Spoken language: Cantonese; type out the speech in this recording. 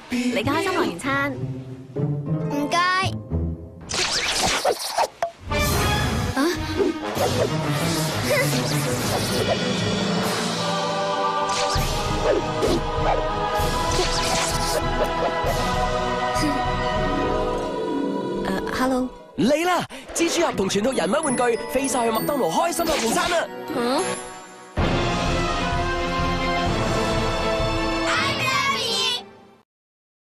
你嘅開心樂園餐， 唔該。 Hello。 嚟啦！蜘蛛俠同全套人物玩具飛晒去麥當勞開心樂園餐啦！ 嚇？